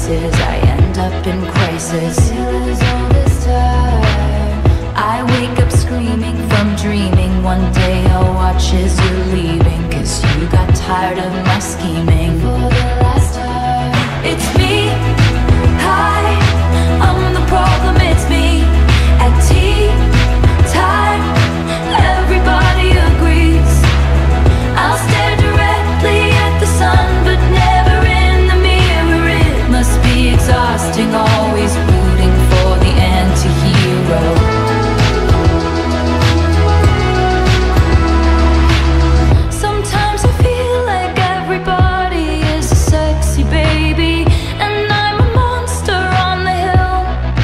devices, I end up in crisis. All this time I wake up screaming from dreaming. One day I'll watch as you're leaving, 'cause you got tired of my scheming. For the last time, it's me. Hi, I'm the problem, it's me. At tea time, everybody agrees. I'll stare directly at the sun, but never in the mirror. It must be exhausting, always rooting for the anti-hero. Sometimes I feel like everybody is a sexy baby, and I'm a monster on the hill.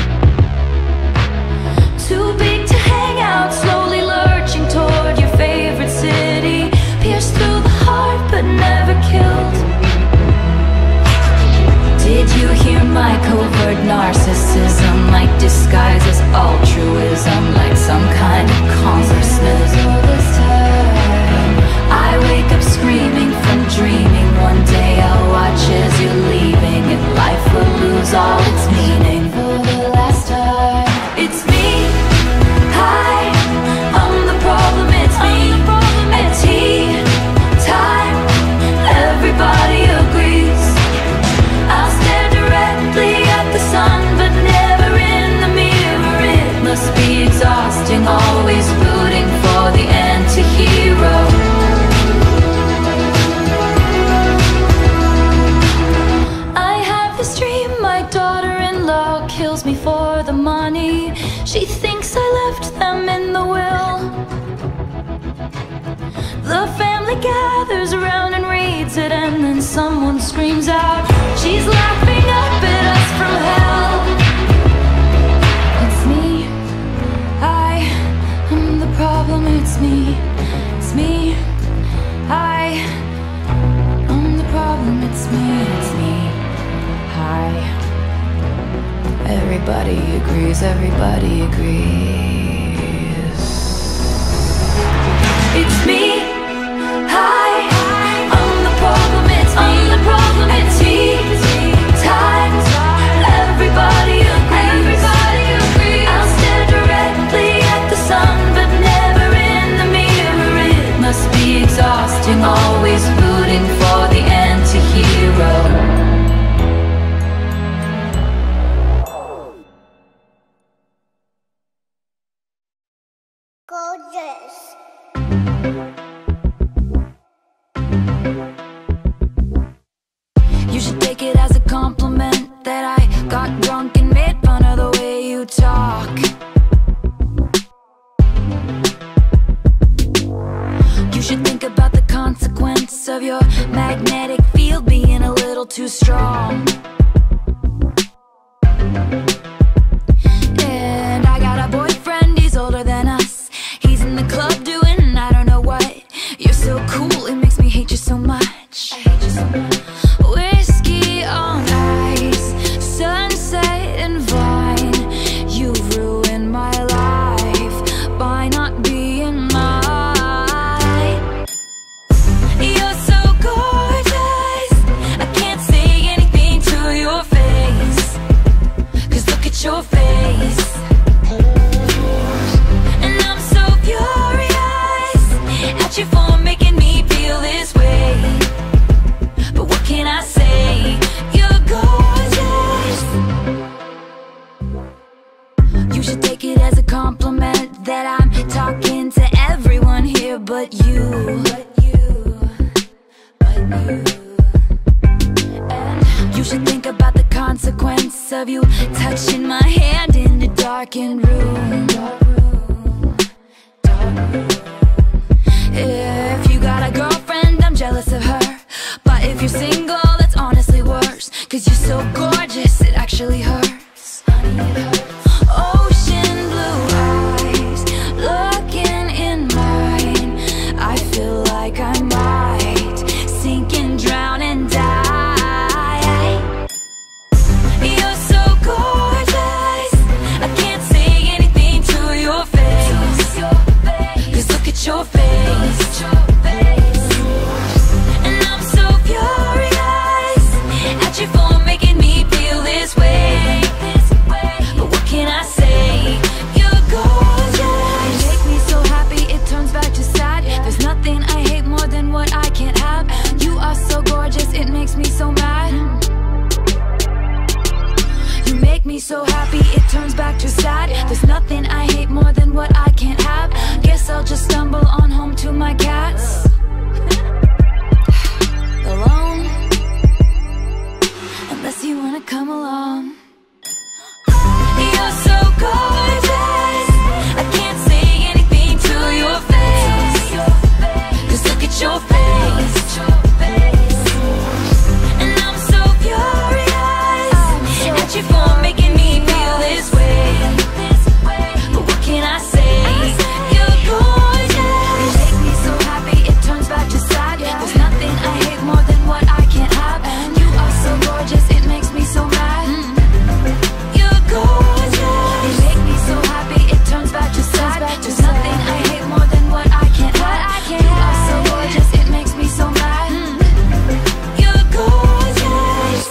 Too big to hang out, slowly lurching toward your favorite city. Pierced through the heart, but never killed. Did you hear my covert narcissism? Like disguises altruism, like some kind of consciousness. All this time I wake up screaming from dreaming. One day I'll watch as you're leaving, and life will lose all its meaning. For the last time, it's me. Hi, I'm the problem, it's me. At tea time, everybody agrees. I'll stare directly at the sun, but never in the mirror. It must be exhausting, always rooting for the anti-hero. I have this dream, my daughter-in-law kills me for the money. She thinks I left them in the will. The family gathers around and reads it, and then someone screams out, she's laughing up at us from hell. It's me. I'm the problem, it's me. It's me. I'm the problem, it's me. It's me. Hi. Everybody agrees, everybody agrees. It's me. Hi, I'm the problem, it's me. I'm the problem, it's tea time, everybody agrees. I'll stare directly at the sun, but never in the mirror. It must be exhausting, always rooting for the anti-hero. Gorgeous. You should take it as a compliment that I got drunk and made fun of the way you talk. You should think about the consequence of your magnetic field being a little too strong. And I got a boyfriend, he's older than us. He's in the club doing I don't know what. You're so cool, it makes me hate you so much. I hate you so much. Whiskey on ice, sunset and vine. You've ruined my life by not being mine. You're so gorgeous, I can't say anything to your face, 'cause look at your face. And I'm so furious at you for making me feel this way. But what can I say? You're gorgeous. You should take it as a compliment that I'm talking to everyone here but you. And you should think about the consequence of you touching my hand in a darkened room. If you got a girlfriend, I'm jealous of her. But if you're single, that's honestly worse, 'cause you're so gorgeous, it actually hurts. Honey, it hurts. Ocean blue eyes, looking in mine. I feel like I might sink and drown and die. You're so gorgeous, I can't say anything to your face, 'cause look at your face. And I'm so furious at you for making me feel make me so happy it turns back to sad. There's nothing I hate more than what I can't have. Guess I'll just stumble on home to my cats. Alone, unless you wanna come along. You're so gorgeous, I can't say anything to your face. Just look at your face. And I'm so furious at you for making me feel this way. But what can I say? You're gorgeous. You make me so happy it turns back to sad. There's nothing I hate more than what I can't have. You are so gorgeous, it makes me so mad. You're gorgeous. You make me so happy it turns back to sad. There's nothing I hate more than what I can't have. You are so gorgeous, it makes me so mad. You're gorgeous.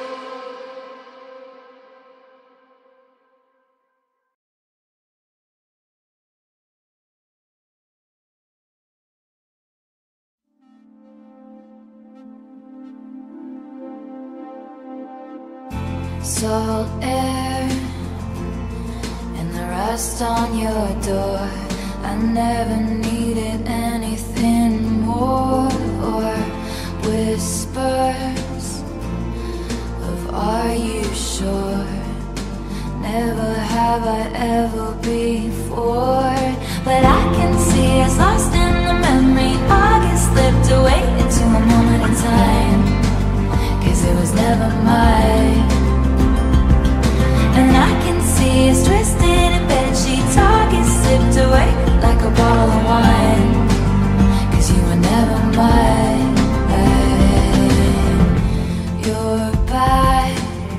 Salt air and the rust on your door. I never needed anything more. Or whispers of are you sure? Never have I ever before. But I can see us lost in the memory. August slipped away into a moment in time, 'cause it was never mine. And I can see us twisted in bed sheets. August slipped away like a bottle of wine, 'cause you were never mine. You're back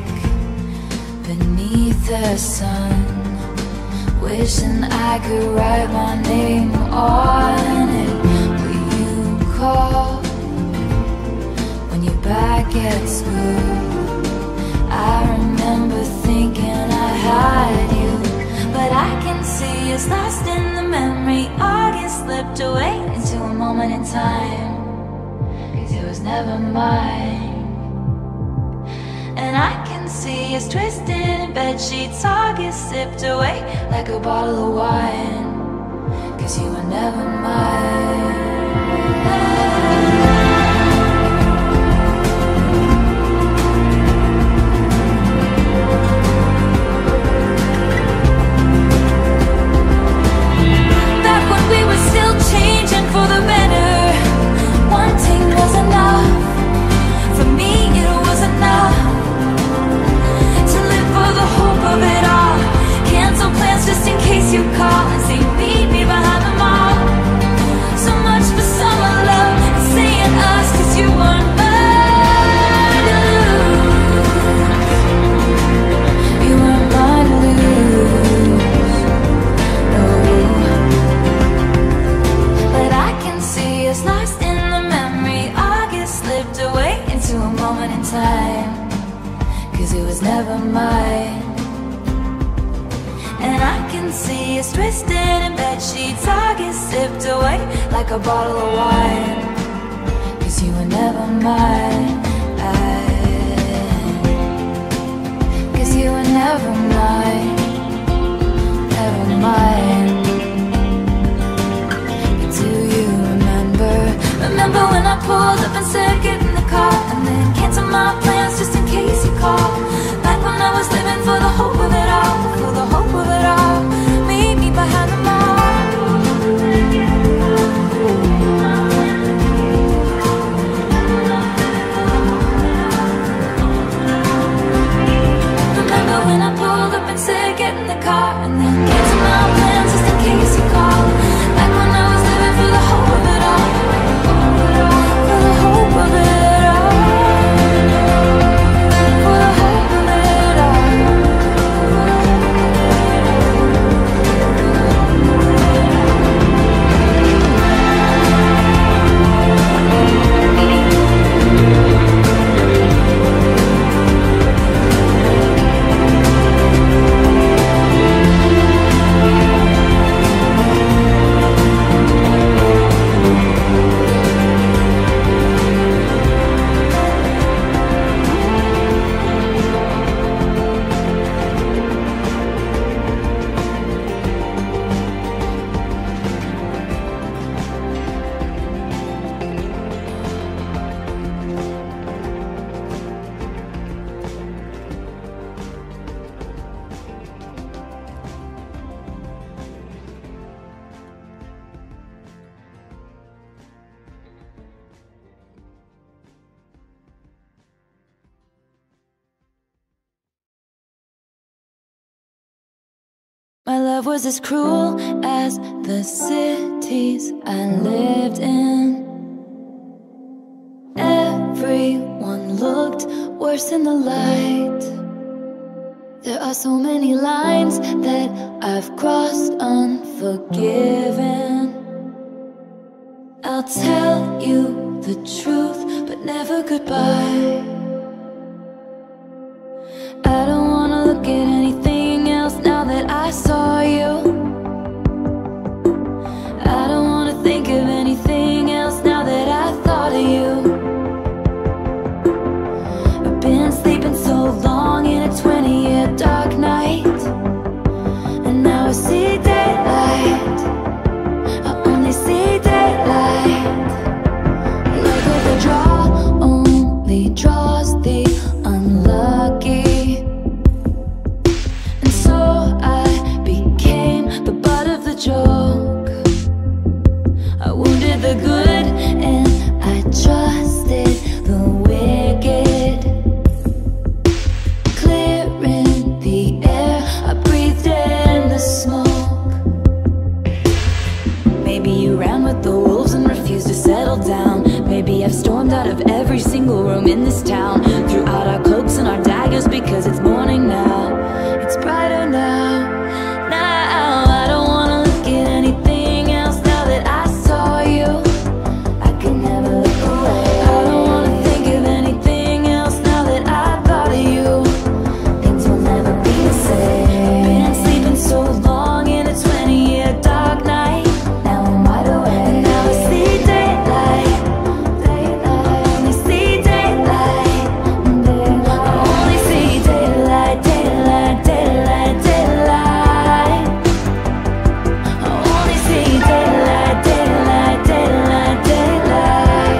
beneath the sun, wishing I could write my name on it. Will you call when you're back at school? I remember thinking I had you, but I can see us lost in the memory. August slipped away into a moment in time, 'cause it was never mine. And I can see us twisted in bed sheets. August slipped away like a bottle of wine, 'cause you were never mine. Changing for the better. Wanting was enough. For me it was enough to live for the hope of it all. Cancel plans just in case you call and say meet me behind the mall. So much for summer love and saying us, 'cause you weren't mine to lose. You weren't mine to lose. No. Lost in the memory. August slipped away into a moment in time, 'cause it was never mine. And I can see us twisted in bed sheets. August slipped away like a bottle of wine, 'cause you were never mine. 'Cause you were never mine. Never mine. Remember when I pulled up and said get in the car, and then canceled my plans just in case you called. Back when I was living for the hope of it all, for the hope of it all. Meet me behind the mall. Remember when I pulled up and said get in the car, and then canceled my plans just in case you called. Back when I was living for the hope of it all. For the hope of it all. For the hope of it all. love was as cruel as the cities I lived in. Everyone looked worse in the light. There are so many lines that I've crossed unforgiven. I'll tell you the truth, but never goodbye. I don't wanna look at anything else now that I saw you. I don't wanna think of anything else now that I thought of you. I've been sleeping so long in a 20-year dark night, and now I see daylight. I only see daylight. Luck of the draw only draws the unlucky, and so I became the butt of the joke. I wounded the good and I trusted the wicked. Clearing the air, I breathed in the smoke. Maybe you ran with the wolves and refused to settle down. Maybe I've stormed out of every single room in this town, threw out our cloaks and our daggers because it's morning now. It's brighter now. Now I don't wanna look at anything else now that I saw you. I can never look away. I don't wanna think of anything else now that I thought of you. Things will never be the same. I've been sleeping so long in a 20-year dark night. Now I'm wide awake, and now I see daylight. Daylight, I only see daylight. Daylight, I only see daylight. Daylight, daylight, daylight. I only see daylight. Daylight, daylight, daylight.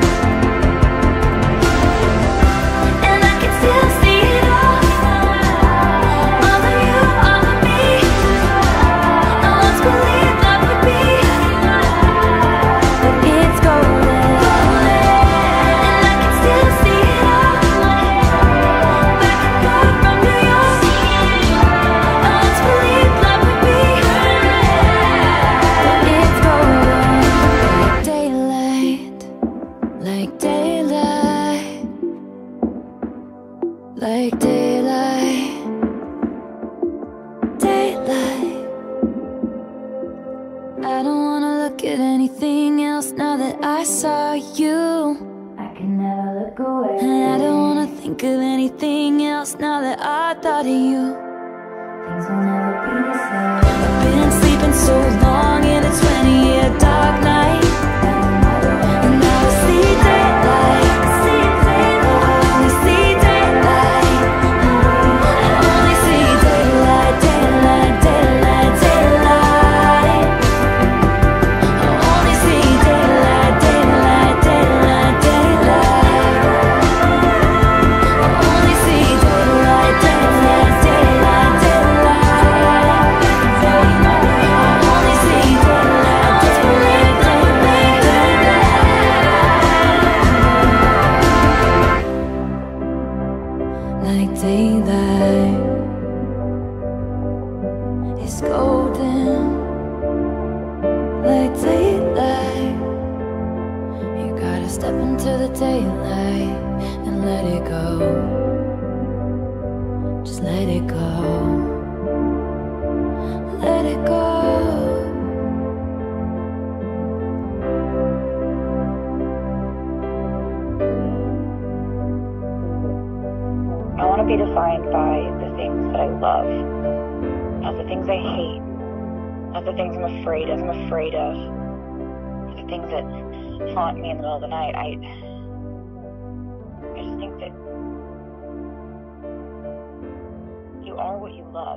And I can still see it all. All of you, all of me. I once believed love would be, but it's golden. And I can still see it all. Back and forth from New York. I once believed love would be, but it's golden. Like daylight, like daylight, daylight. I don't wanna look at anything else now that I saw you. I can never look away. And I don't wanna think of anything else now that I thought of you. Things will never be the same. I've been sleeping so long in a 20-year dark night, and now I see daylight. I only see daylight. I only see daylight. Daylight, daylight, daylight. I only see daylight. Daylight, daylight, daylight. I only see daylight. Daylight, daylight, daylight. I only see daylight. Daylight, daylight, daylight. Like daylight, it's golden. Like daylight, you gotta step into the daylight and let it go. Just let it go. Let it go. I want to be defined by the things that I love, not the things I hate, not the things I'm afraid of, the things that haunt me in the middle of the night. I just think that you are what you love.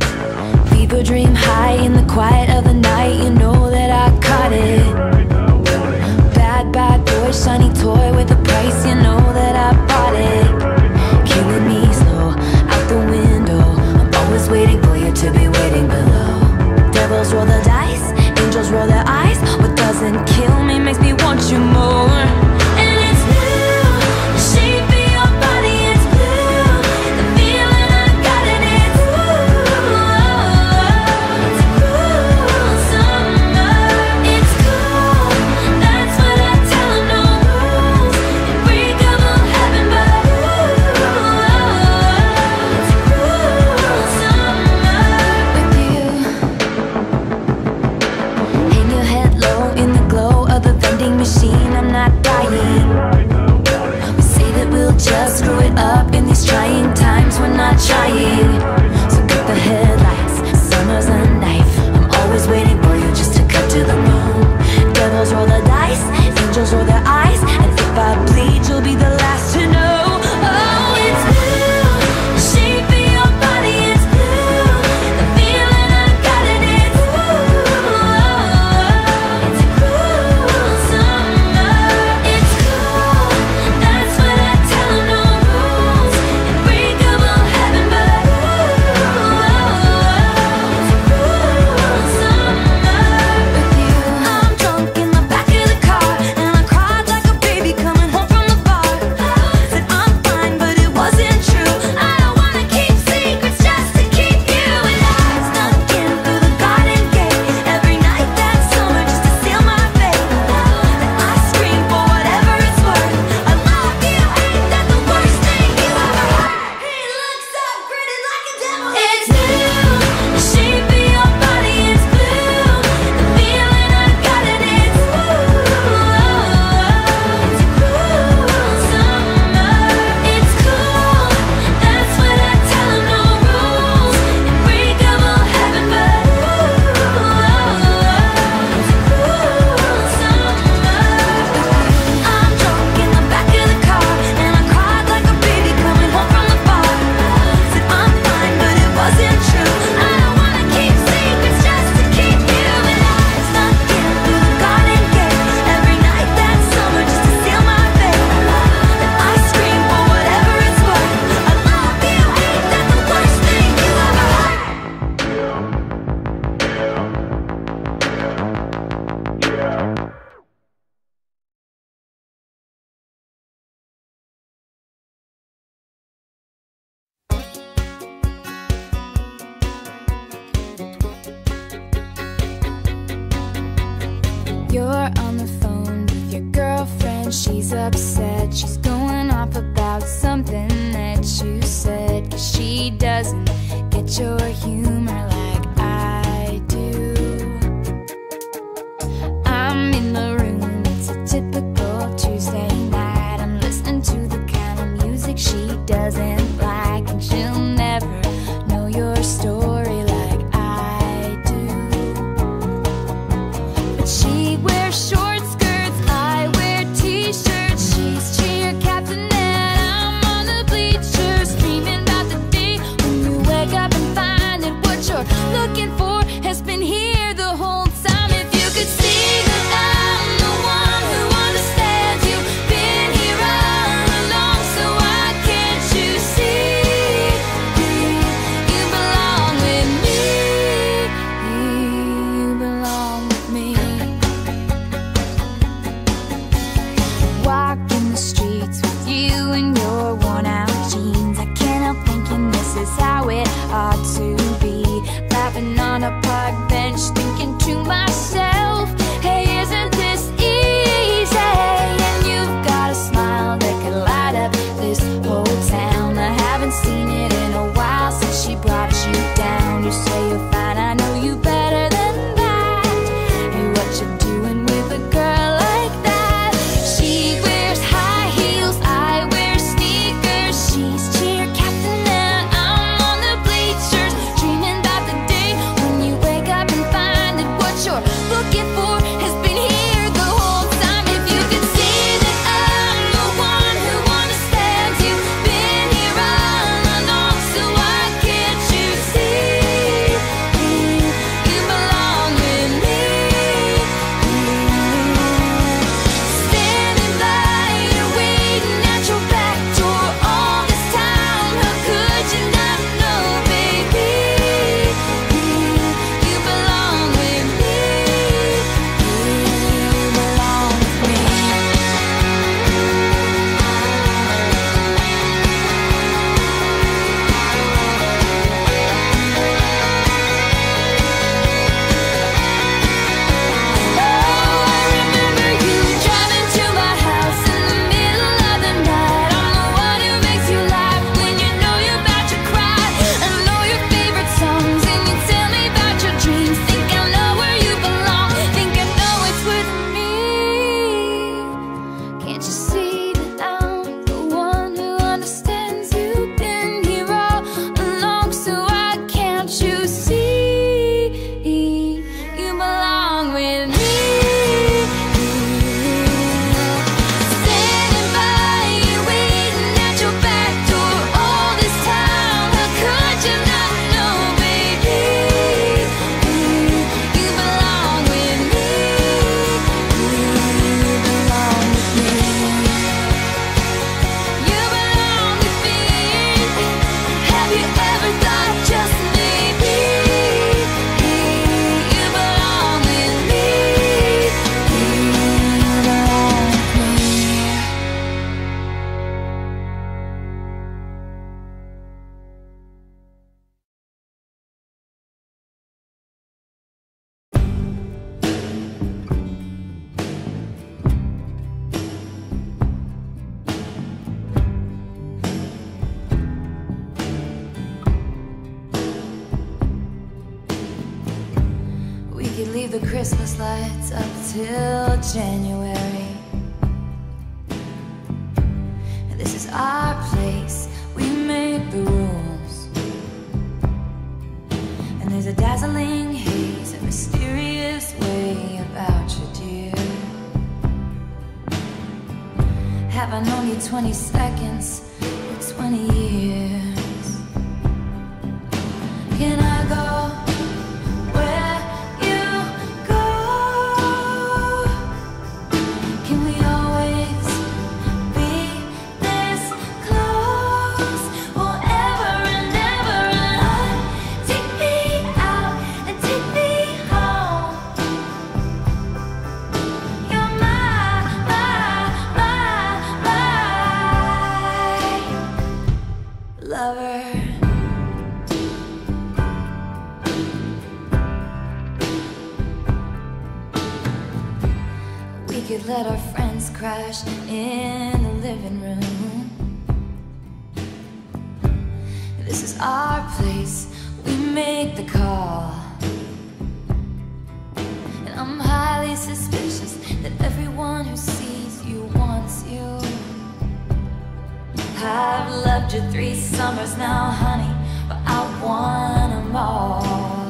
People dream high in the quiet of the night. You know that I caught it. Devils roll the dice, angels roll their eyes. What doesn't kill me makes me want you more. And it's blue, the shape of your body, it's blue. The feeling I got and it's it's a cruel summer. It's cool, that's what I tell 'em, no rules. Unbreakable heaven, but it's a cruel summer with you. Hang your head low in the glow of the vending machine. I'm not dying. We say that we'll just screw it up in these trying times. We're not trying. So get the headlights. Summer's a knife. I'm always waiting for you just to cut to the moon. Devils roll the dice, angels roll their eyes. And if I bleed, you'll be the last to know. Oh, it's blue, the shape of your body, it's blue. The feeling I got and it's it's a cruel summer. It's cool, that's what I tell 'em, no rules. Unbreakable heaven, but it's a cruel summer with you. I'm drunk in the back of the car, and I cried like a baby coming home from the bar. Said I'm fine, but it wasn't true. I don't wanna keep secrets just to keep you alive. Snuck in through the garden gate every night that summer just to seal my fate. Then I scream for whatever it's worth. I love you, ain't that the worst thing you ever heard? He looks so pretty like a devil. It's blue, the shape of your body, it's blue. The feeling I got and it's it's a cruel summer. It's cool, that's what I tell 'em, no rules. Unbreakable heaven, but it's a cruel summer. I'm drunk in the back of the car, and I cried like a baby coming home from the bar. Said I'm fine, but it wasn't true. I don't wanna keep secrets just to keep you alive. Snuck in through the garden gate every night that summer just to seal my fate. Then I scream for whatever it's worth. I love you, ain't that the worst thing you ever heard? You're on the phone with your girlfriend. She's upset. She's going off about something that you said. 'Cause she doesn't get your humor like I do. I'm in the room. It's a typical Tuesday night. I'm listening to the kind of music she doesn't like. And she'll never know your story like I do. But she wears short skirts, I wear t-shirts. She's cheer captain and I'm on the bleachers, dreaming about the day when you wake up and find that what you're looking for has been here the whole time. If you could see that I'm the one who understands, you've been here all along, so why can't you see you belong with me? You belong with me. Walking the streets with you in your worn out jeans, I can't help thinking this is how it ought to be. Laughing on a park bench, thinking to myself, hey, isn't this easy? And you've got a smile that could light up this whole town. I haven't seen it in a while since she brought you down. You say you're fine, I know you better than that. Hey, what you doing with a girl like that? She wears high heels, I wear sneakers. She's cheer captain and I'm on the bleachers, dreaming about the day when you wake up and find that what you're looking could leave the Christmas lights up till January. This is our place, we make the rules. And there's a dazzling haze, a mysterious way about you, dear. Have I known you 20 seconds or 20 years? Can I go where you go? Can we always be this close forever and ever? And take me out and take me home. You're my lover. We could let our friends crash in the living room. This is our place, we make the call. And I'm highly suspicious that everyone who sees you wants you. I've loved you 3 summers now, honey, but I want them all.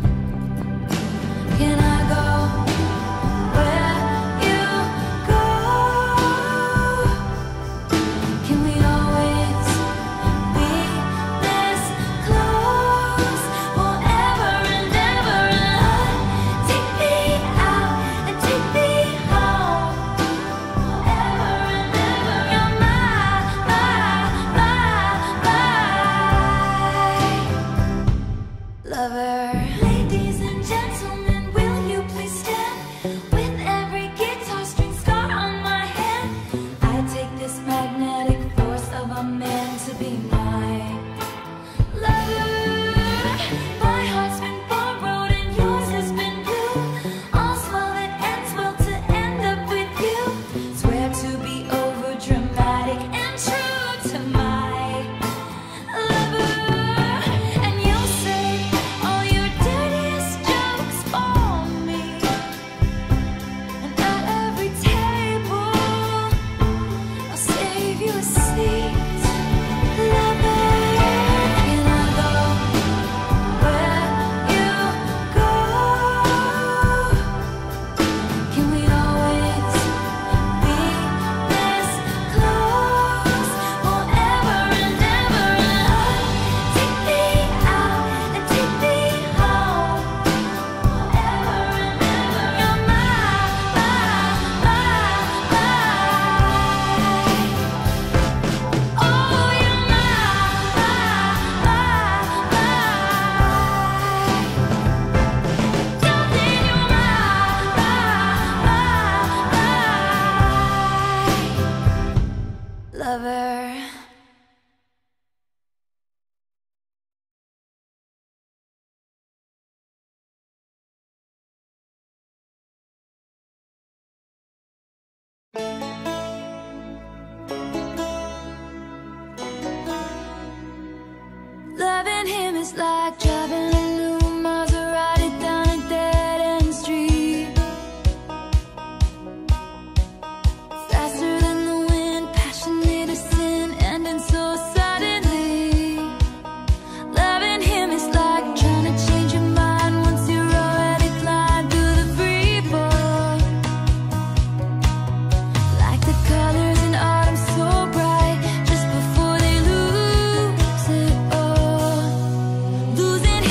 Can I go where you go? Can we always be this close forever and ever? And take me out and take me home forever and ever. You're my lover. Ladies and gentlemen, will you please stand? With every guitar string scar on my hand, I take this magnetic force of a man to be my lover. My heart's been borrowed and yours has been blue. All small that ends well to end up with you. Swear to be over dramatic and true to my lover. And you'll say all your dirtiest jokes for me. And at every table I'll save you a seat, lover. Can I go where you go? Can we always be this close forever and ever? Take me out and take me home forever and ever. You're my oh, you're my darling, you're my lover. Loving him is like driving a new Maserati down a dead-end street. Faster than the wind, passionate as sin, ending so suddenly. Loving him is like trying to change your mind once you're already flying through the free fall. Like the colors in autumn so bright, just before they lose it all. Losing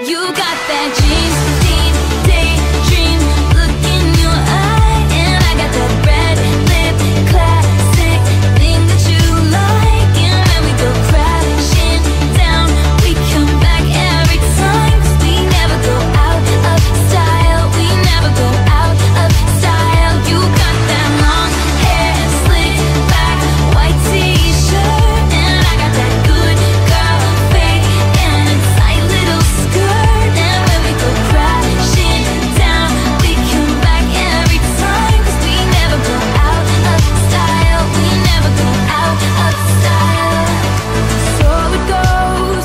You got that dreams, daydream look in your eye, and I got that red lip classic thing that you like. And when we go crashing down, we come back every time, 'cause we never go out of style. We never go out of style. You got that long hair slicked back, white t-shirt, and I got that good girl fade and a tight little skirt. And when we go crashing down, we come back every time, 'cause we never go out of style. We never go out of style. So it goes.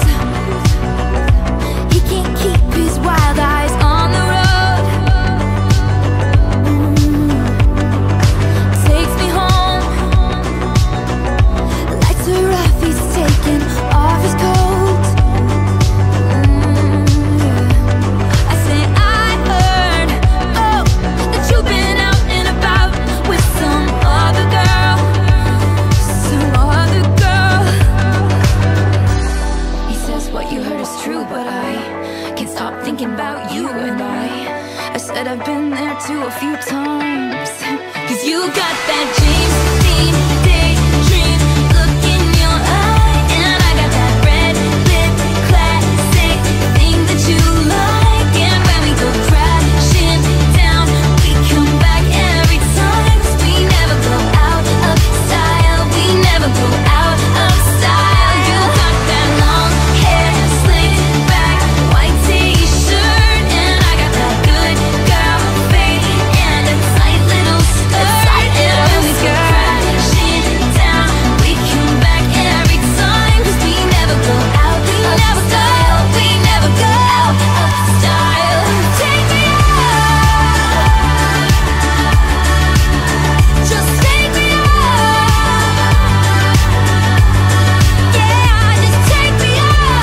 He can't keep his wild eyes on the road. Takes me home. Lights are off, he's taking off his coat. I say I heard, oh, that you've been out and about with some other girl, some other girl. He says what you heard is true, but I can't stop thinking about you. And I said I've been there too a few times. 'Cause you got that James Dean daydream look in your eye, and I got that red lip classic thing that you like. And when we go crashing down, we come back every time, 'cause we never go out of style. We never go out of style. You got that long hair slicked back, white t-shirt, and I got that good girl fade and a tight little skirt. And when we go crashing down, we come back every time, 'cause we never go out of style. We never go out of style. Take me out, just take me out. Yeah, just take me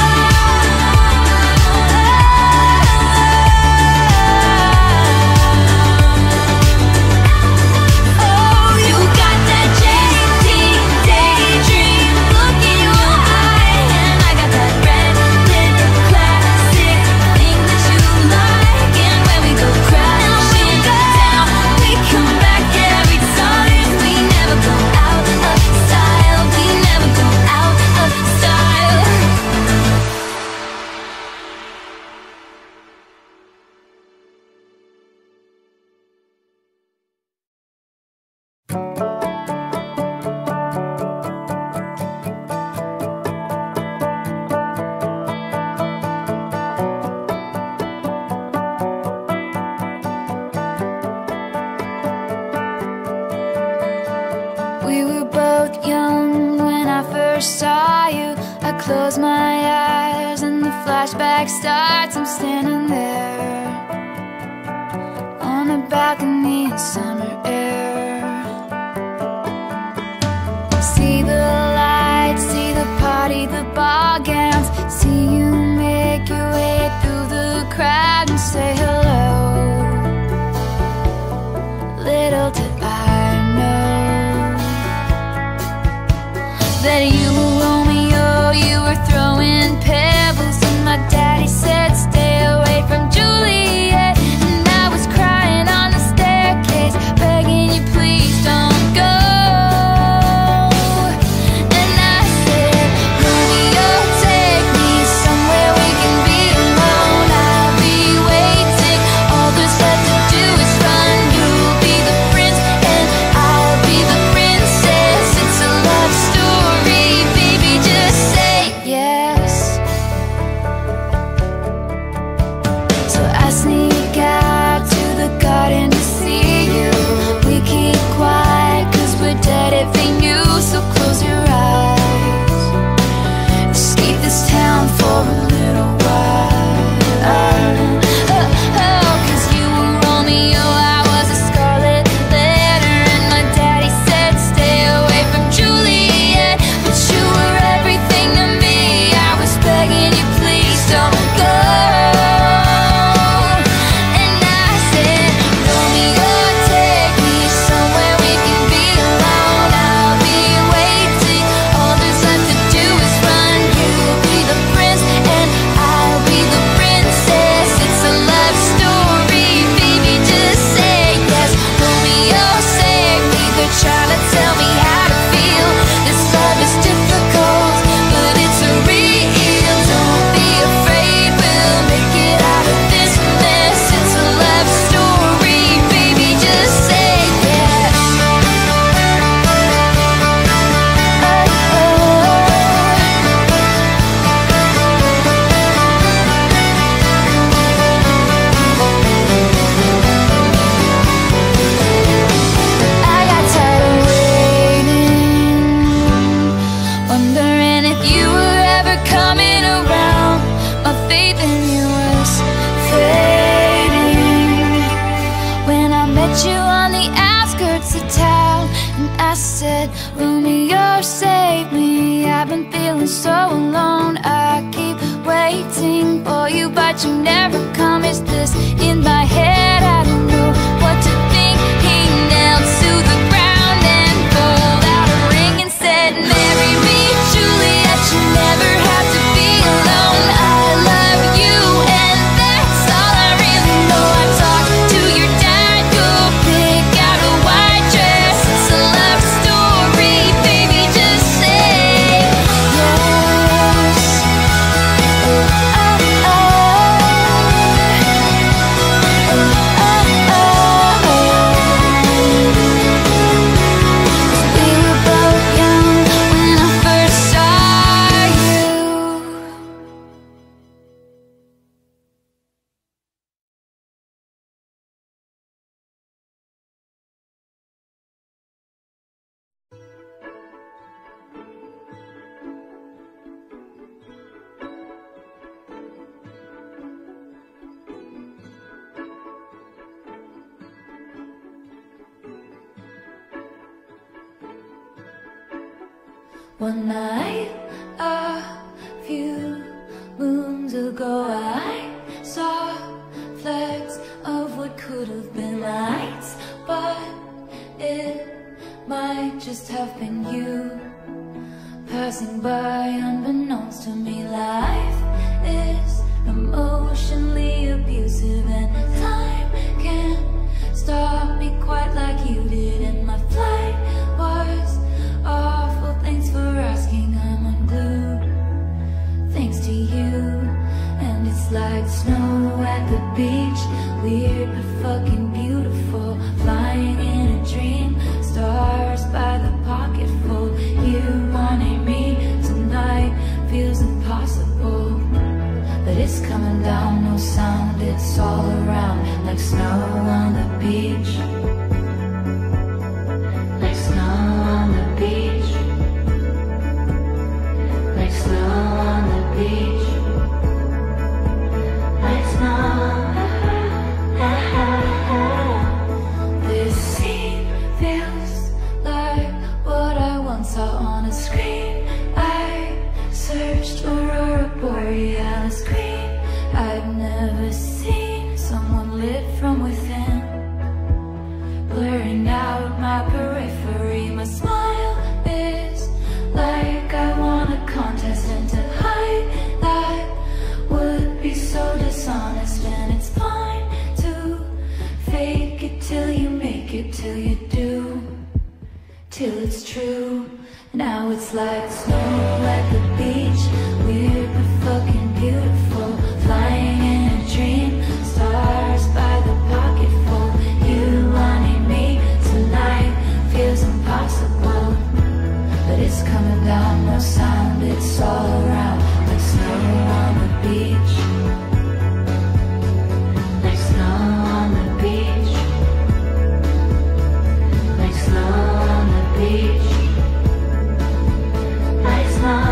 out. Oh, you got that JD daydream look in your eye, and I got that red lip classic thing that you like. And when we go crashing down, we come back every time. We never go out of style. We never go out of style. We were both young when I first saw you. I close my eyes and the flashback starts. I'm standing there on a balcony in summer air. See the lights, see the party, the ball gowns. See you make your way through the crowd and say hello. Little did I know that you were Romeo, you were throwing pebbles, and my daddy said stay away from Juliet. And I was crying on the staircase, begging you please don't go. And I said, Romeo, take me somewhere we can be alone. I'll be waiting, all there's left to do is run. You'll be the prince and I'll be the princess. It's a love story met you on the outskirts of town, and I said, Romeo, save me, I've been feeling so alone. I keep waiting for you, but you never come. Is this in my head? I don't know what to think. He knelt to the ground and pulled out a ring and said, marry me, Juliet, you never have to be alone. I love you, and that's all I really know. I talked to your dad, you'll pick out a white dress. It's a love story, baby, just say yes. We were both young when I first saw you. One night, a few moons ago, I saw flecks of what could have been lights, but it might just have been you passing by unbeknownst to me. Life is emotionally abusive, and time can't stop me quite like you did. And my flight was awful, thanks for asking. I'm unglued thanks to you. And it's like snow at the beach, weird but fucking beautiful, flying in a dream, stars by the pocketful. You wanting me tonight feels impossible, but it's coming down, no sound, it's all around, like snow on the beach. Like snow on the beach. Like snow on the beach. Like snow. This scene feels like what I once saw on a screen. I searched Aurora Borealis green. I've never seen someone lit from within, blurring out my periphery. My smile is like I won a contest, and to hide that would be so dishonest. And it's fine to fake it till you make it, till you do, till it's true. Now it's like snow at the beach, weird but fucking beautiful, flying in a dream, stars by the pocketful. You wanting me tonight feels impossible, but it's coming down, no sound, it's all around, like snow on the beach. Like snow on the beach. Like snow on the beach. Like snow.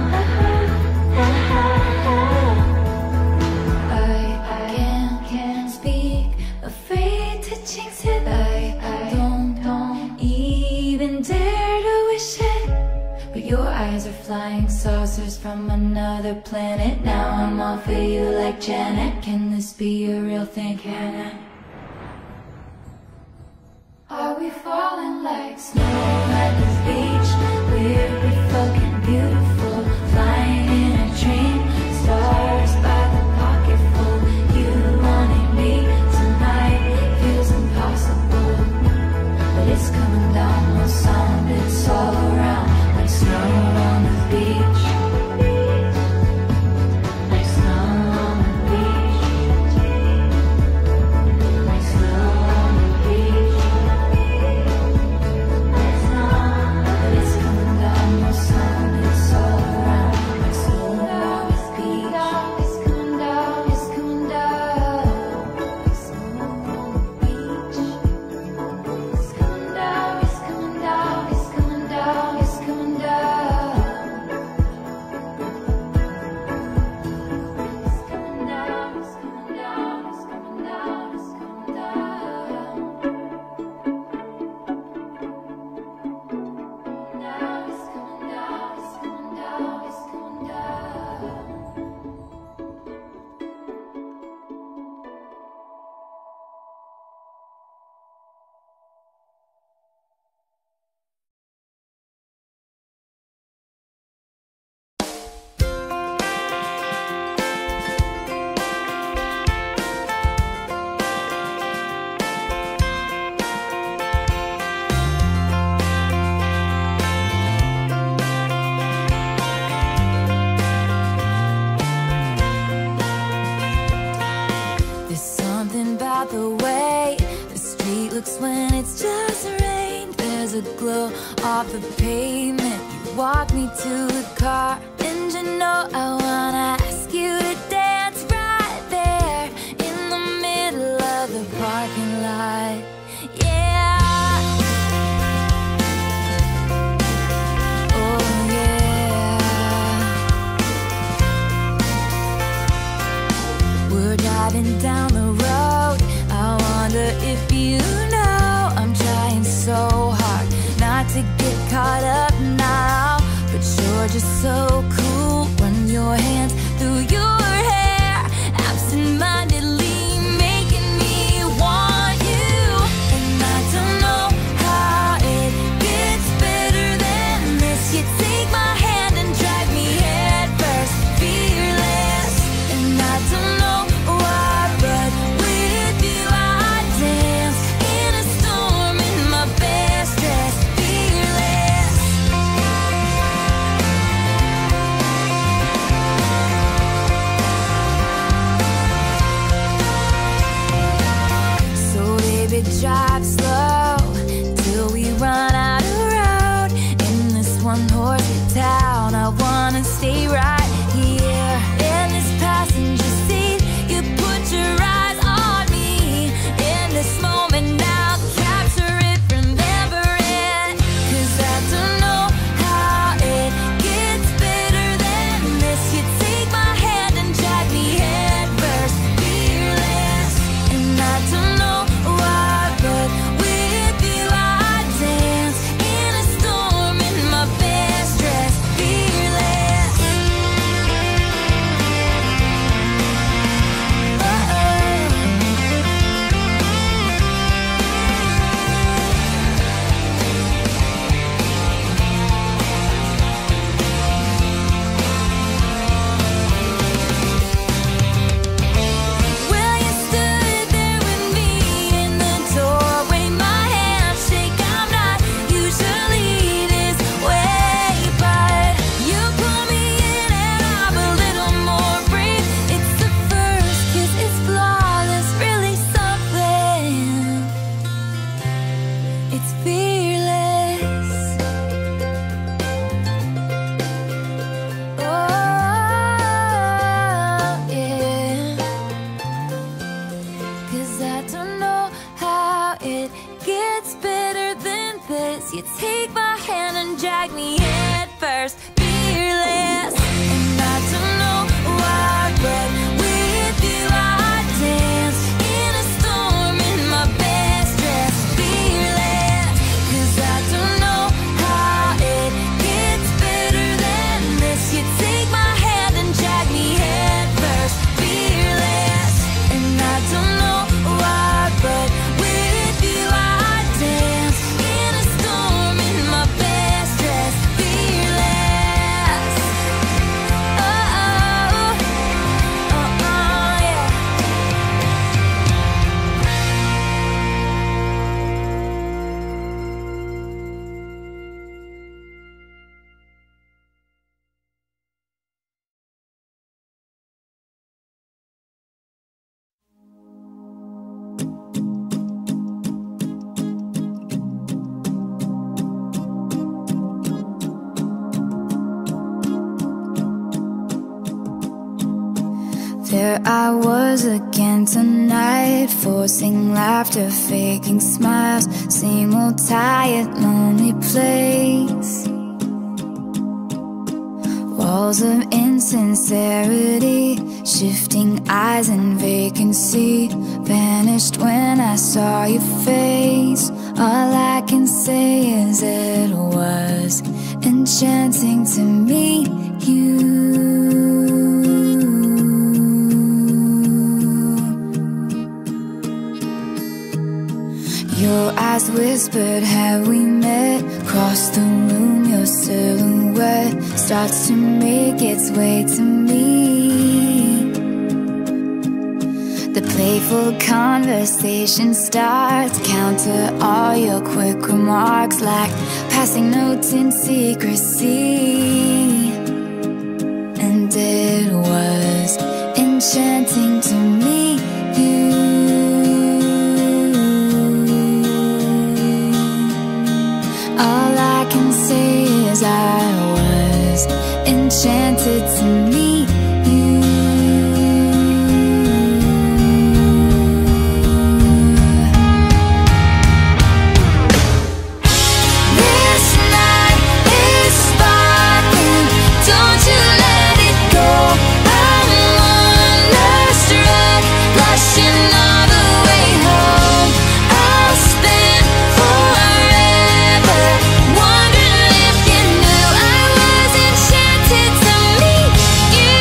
I can't speak, afraid to jinx it. I don't even dare to wish it, but your eyes are flying saucers from another planet. Now I'm all for you like Janet. Can this be a real thing? Can I? Are we falling like snow at the beach? Weird but fucking beautiful, flying in a dream, stars by the pocketful. You wanting me tonight feels impossible, but it's coming down, no sound, it's all around, like snow on the beach. Like snow on the beach. Like snow on the beach. Like snow. There's something about the way the street looks when it's just rained. There's a glow off the pavement. You walk me to the car, and you know I wanna ask you to dance right there in the middle of the parking lot. Yeah. Oh yeah. We're driving down the road. I wonder if you know I'm trying so hard not to get caught up now, but you're just so cool. Run your hands through your hair, absent-mindedly making me want you. And I don't know how it gets better than this. You take my hand and drag me head first, fearless. And I don't know why, but with you I dance in a storm in my best dress, fearless. So baby, drive slow till we run out of road in this one-horse town. I wanna stay right here in this passenger seat. You put your eyes on me in this moment now, capture it, remember it. 'Cause I don't know how it gets better than this. You take my hand and drag me head first, fearless. And I don't know why, but with you I dance in a storm in my best dress, fearless. Well, you stood there with me in the doorway, my handshake. I'm not usually this way, but you pull me in and I'm a little more brave. It's the first kiss, it's flawless, really something. It's fearless. Oh yeah. 'Cause I don't know how it gets better than this. You take my hand and drag me head first, fearless. And I don't know why, but with you I dance in a storm in my best dress, fearless. 'Cause I don't know how it gets better than this. You take my hand and drag me head first, fearless. And I don't know why, but with you I dance in a storm in my best dress, fearless. Oh, oh, yeah. There I was again tonight, forcing laughter, faking smiles. Same old tired, lonely place. Walls of insincerity, shifting eyes and vacancy. Vanished when I saw your face. All I can say is it was enchanting to meet you. Your eyes whispered, have we met? Across the room, your silhouette starts to make its way to me. The playful conversation starts, counter all your quick remarks like passing notes in secrecy. And it was enchanting to meet you. enchanted to meet you. This night is sparkling, don't you let it go. I'm wonderstruck, blushing all the way home. I'll spend forever wondering if you knew I was enchanted to meet you.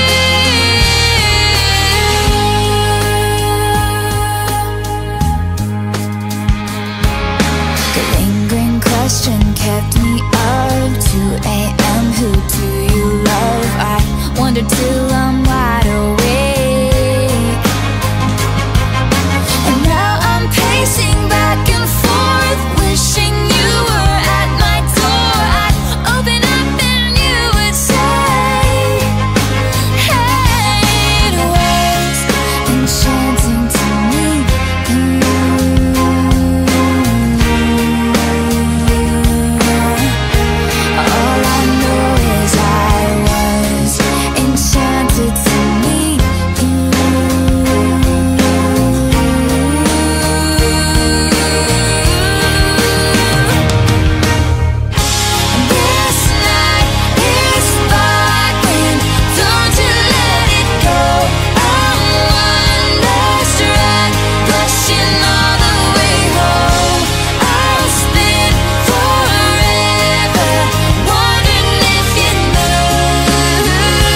The lingering question kept me up 2 a.m. Who do you love? I wonder till I'm wide awake. And now I'm pacing back and forth, wishing you were at my door. I'd open up and you would say, hey, it was enchanting to meet you. All I know is I was enchanted to meet you. This night is sparkling, don't you let it go. I'm wonderstruck, blushing all the way home. I'll spend forever wondering if you knew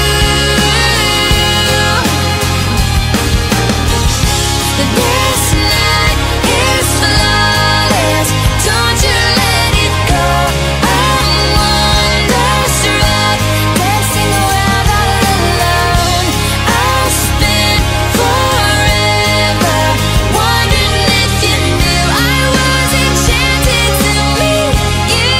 that this night is flawless. Don't you let it go. I'm wonderstruck, dancing around all alone. I'll spend forever wondering if you knew I was enchanted to meet you.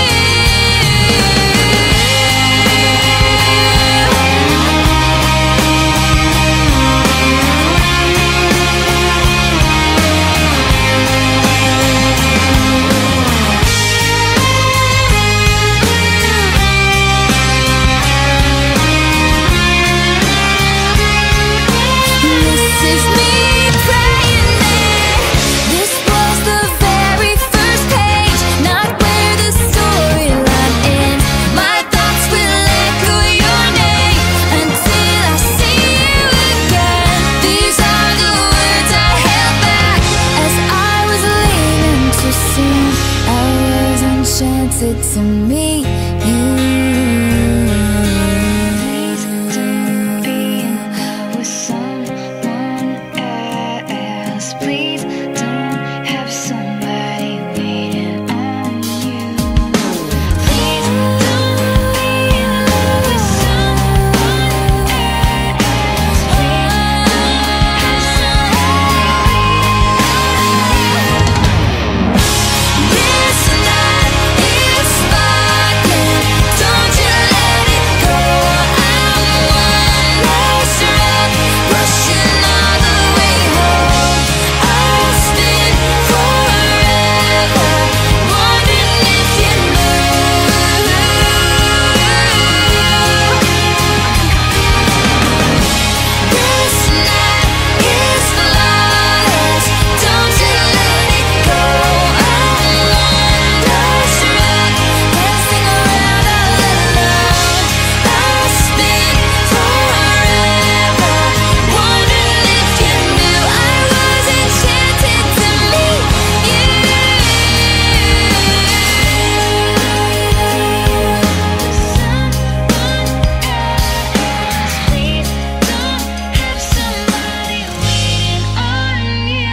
This is me praying there. This was the very first page, not where the storyline ends. My thoughts will echo your name until I see you again. These are the words I held back as I was leaving too soon. I was enchanted to meet you. Please don't be in love with someone else. Please don't have somebody waiting on you. Please don't be in love with someone else. Please don't have somebody. This night is sparkling, don't you let it go. I'm wonderstruck, rushing all the way home. I'll spend forever wondering if you knew. This night is flawless, don't you let it go. I'm wonderstruck, dancing around all alone. I'll spend forever wondering if you knew I was enchanted to meet you. Please don't have somebody waiting on you.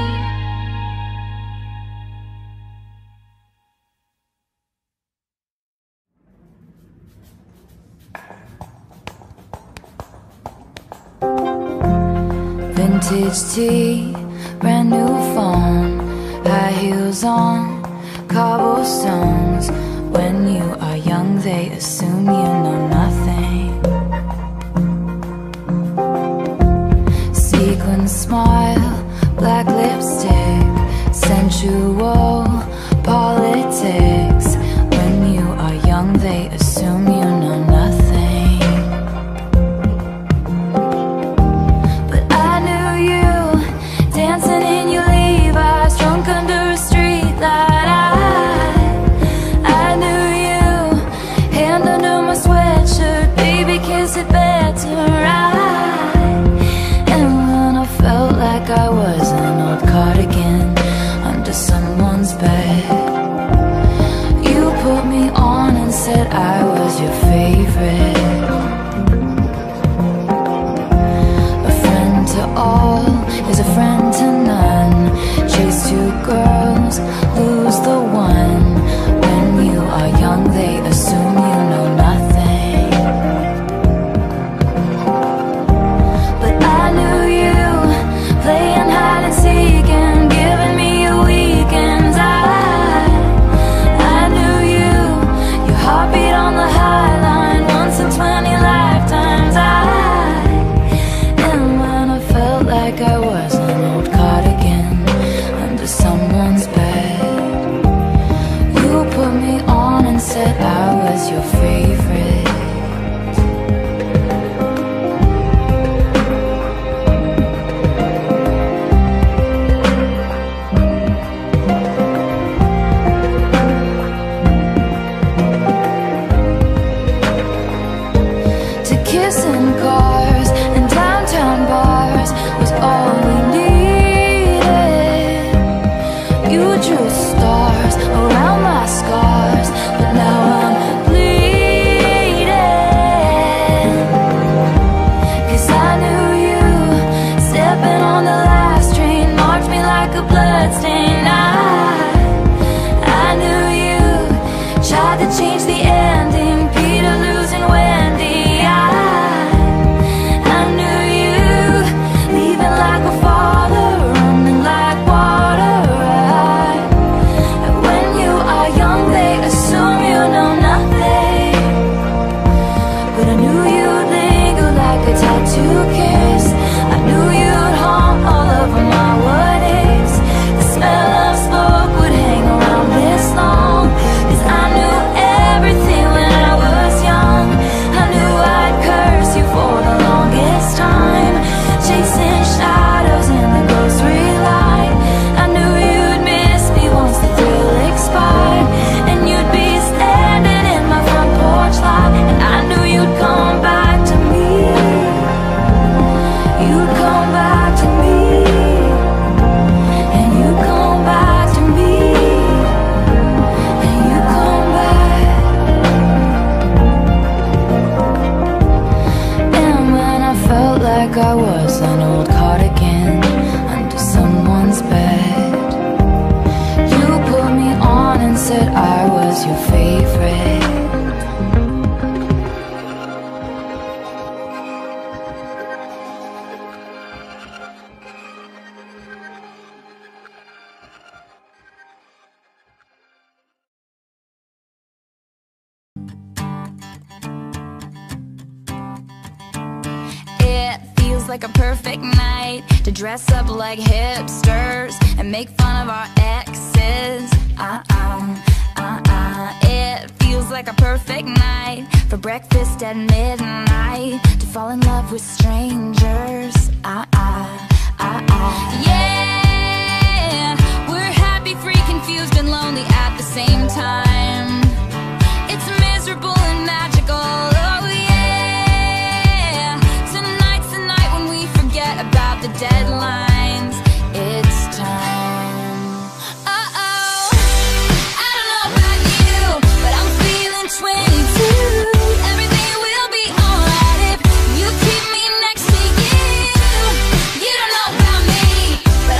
Vintage tea, brand new phone, high heels on cobblestones. When you are young, they assume you know nothing. Sequin smile, black lipstick, sensual politics. When you are young, they assume you know nothing. like I was an old cardigan under someone's bed. You put me on and said I was your favorite. A friend to all is a friend to none. Chase two girls, lose the one. When you are young, they assume you know nothing. But I knew you, playing hide and seek and giving me your weekends. I knew you, your heartbeat on the high line, once in 20 lifetimes. And when I felt like I was an old cardigan under someone's bed, you put me on and said I was your favorite. To kiss in cars and downtown bars was all we needed. You drew stars around my scars, but now I'm bleeding. 'Cause I knew you, stepping on the last train, marked me like a bloodstain. I knew you, tried to change the ending, Peter losing Wendy. I knew you, leaving like a father, running like water. And when you are young, they assume you know nothing. But I knew you'd linger like a tattoo kiss. I knew you'd haunt all over my what ifs. The smell of smoke would hang around this long. 'Cause I knew everything when I was young. I knew I'd curse you for the longest time, chasing shadows in the grocery line. I knew you'd miss me once the thrill expired, and you'd be standing in my front porch light. And I knew you'd come back to me. You'd come back to me. And you come back to me. And you come back. And when I felt like I was an old cardigan under someone's bed, you put me on and said I was your favorite. It feels like a perfect night to dress up like hipsters and make fun of our exes. It feels like a perfect night for breakfast at midnight, to fall in love with strangers. Yeah, we're happy, free, confused, and lonely at the same time. It's miserable and magical. Oh yeah, tonight's the night when we forget about the deadlines. It's time. Uh-oh, I don't know about you, but I'm feeling 22. Everything will be alright if you keep me next to you. You don't know about me, but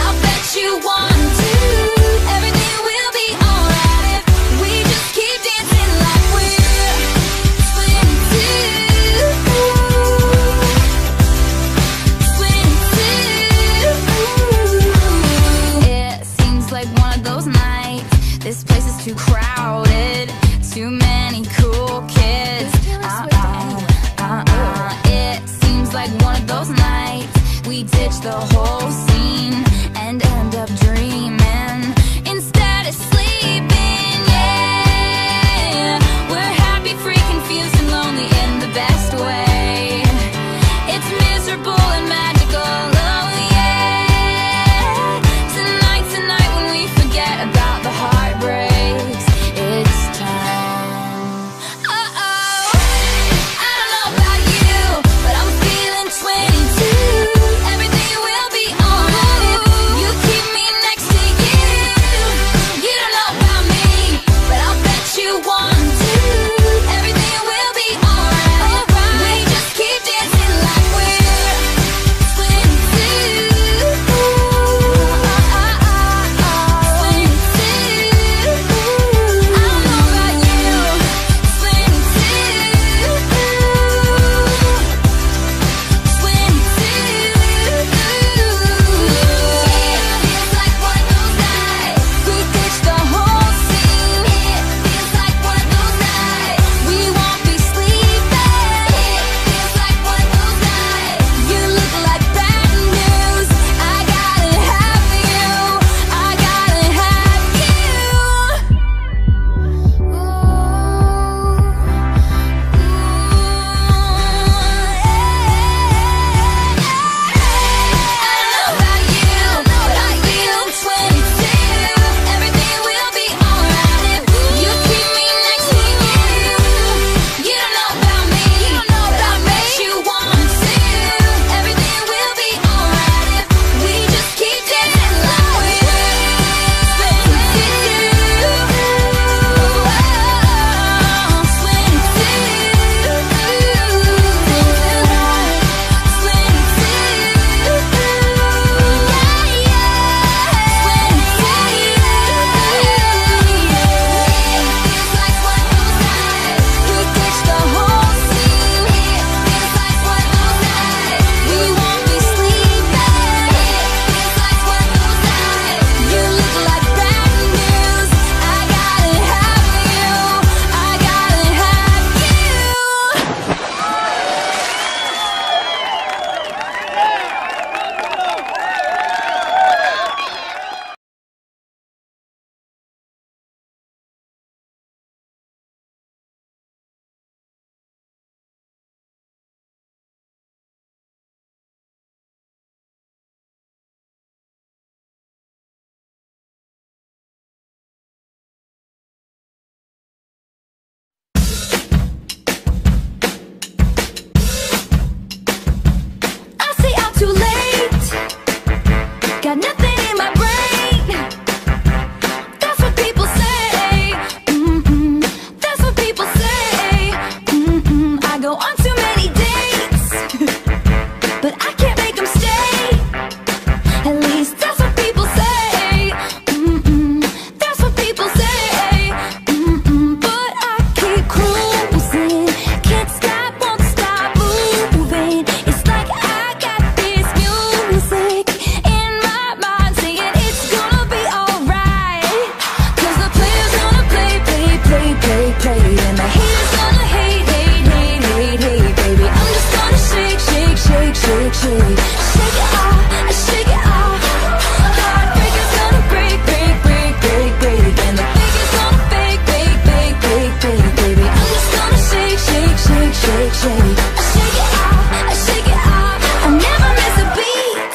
least that's what people say. That's what people say. But I keep cruising, can't stop, won't stop moving. It's like I got this music in my mind saying it's gonna be alright. 'Cause the player's gonna play, play, play, play, play, and the haters gonna hate, hate, hate, hate, hate, baby. I'm just gonna shake, shake, shake, shake, shake. Shake it off, shake it off. Heartbreaker's gonna break, break, break, break, break, and the faker's gonna fake, fake, fake, fake, fake, baby. I'm just gonna shake, shake, shake, shake, shake. Shake it off, shake it off. I never miss a beat.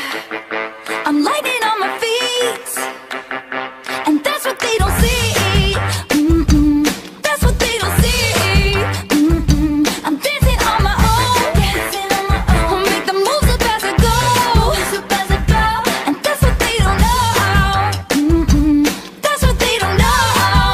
I'm lightning on my feet, and that's what they don't see. That's what they don't see. I'm dancing on my own, dancing on my own. Make the moves up as I go, and that's what they don't know. That's what they don't know.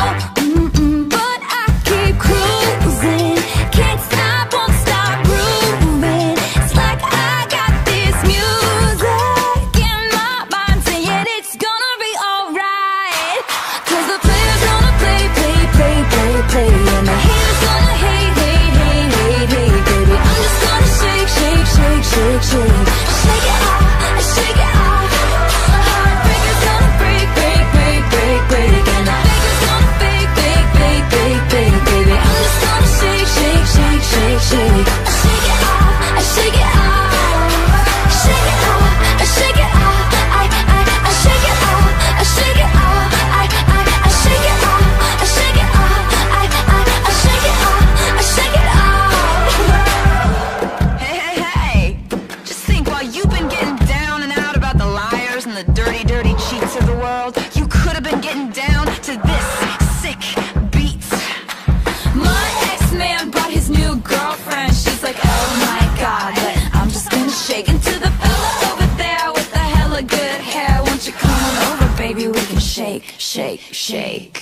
But I keep cruising, can't stop, won't stop grooving. It's like I got this music in my mind saying it's gonna be alright. 'Cause the player's gonna play, play, play, play, play, and the haters gonna hate, hate, hate, hate, hate, baby. I'm just gonna shake, shake, shake, shake, shake. Shake it off, shake it off. Heartbreaker's gonna break, break, break, break, break, and the faker's gonna fake, fake, fake, fake, fake, baby. I'm just gonna shake, shake, shake, shake, shake. Shake it off, shake it off. Shake it off, shake it off. I shake it off, shake it off. I shake it off, shake it off. I shake it off, shake it off. Hey, hey, hey! Just think, while you've been getting down and out about the liars and the dirty, dirty cheats of the world, you could have been getting down to this sick beat. My ex-man brought his new girlfriend. She's like, oh my god, but I'm just gonna shake into the fella over there with the hella good hair. Won't you come on over, baby? We can shake, shake, shake.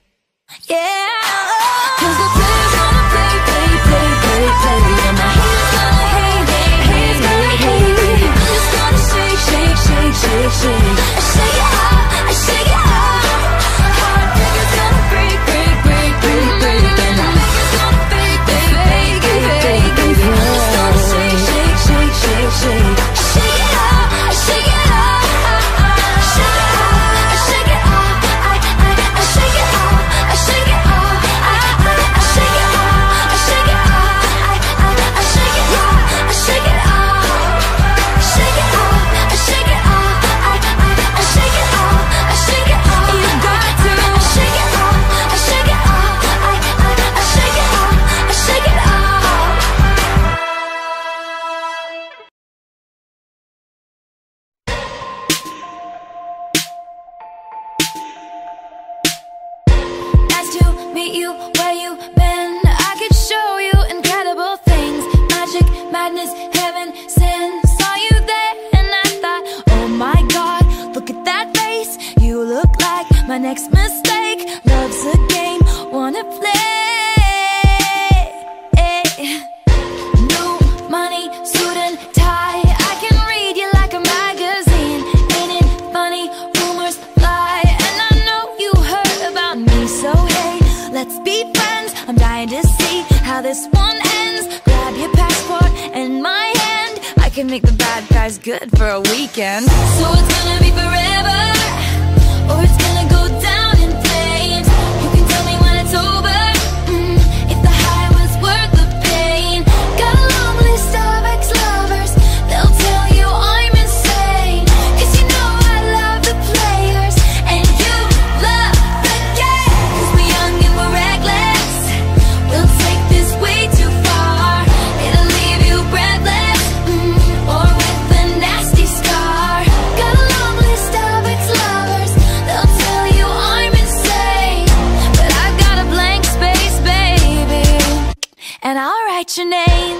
Yeah. 'Cause the player's gonna play, play, play, play, play, and the haters gonna hate, hate, hate, hate, hate. I'm just gonna shake, shake, shake, shake, shake. Shake it off, shake it off. Heartbreaker's gonna break, break, break, break, break, and the faker's gonna fake, fake, fake, fake, fake, baby. I'm just gonna shake, shake, shake, shake, shake. Shake it off, shake it off. Shake it off, shake it off. I shake it off, shake it off. I shake it off, shake it off. I shake it off, shake it off. Shake it off, shake it off. I shake it off, shake it off. You got to shake it off, shake it off. I shake it off, shake it off. Nice to meet you, where you been? I could show you incredible things. Magic, madness, heaven, sin. Saw you there and I thought, oh my god, look at that face. You look like my next mistake. Love's a game, wanna play. New money, suit and tie. I can read you like a magazine. Ain't it funny? Rumors fly, and I know you heard about me. So hey, let's be friends. I'm dying to see how this one ends. Grab your passport and my hand. I can make the bad guys good for a weekend. So it's gonna be forever, or it's gonna go down in flames. You can tell me when it's over, if the high was worth the pain. Got a long list of ex-lovers, they'll tell you I'm insane. 'Cause you know I love the players, and you love the game. 'Cause we're young and we're reckless, we'll take this way too far. It'll leave you breathless, or with a nasty scar. Got a long list of ex-lovers, they'll tell you I'm insane. But I've got a blank space, baby, and I'll write your name.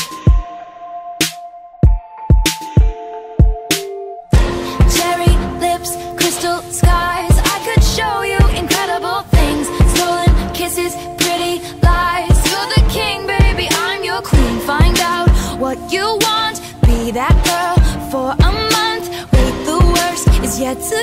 Cherry lips, crystal skies. I could show you incredible things. Stolen kisses, pretty lies. You're the king, baby, I'm your queen. Find out what you want, be that girl for a month. Wait the yet to